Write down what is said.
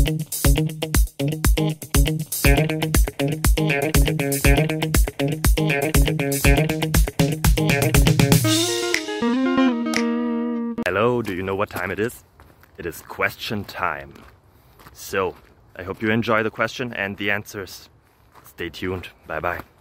Hello, do you know what time it is? It is question time. So, I hope you enjoy the question and the answers. Stay tuned. Bye bye.